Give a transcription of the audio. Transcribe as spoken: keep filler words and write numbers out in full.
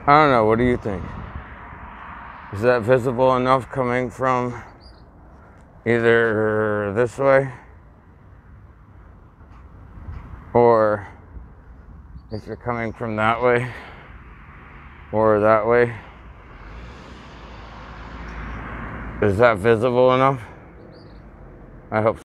I don't know, what do you think? Is that visible enough coming from either this way or if you're coming from that way or that way? Is that visible enough? I hope so.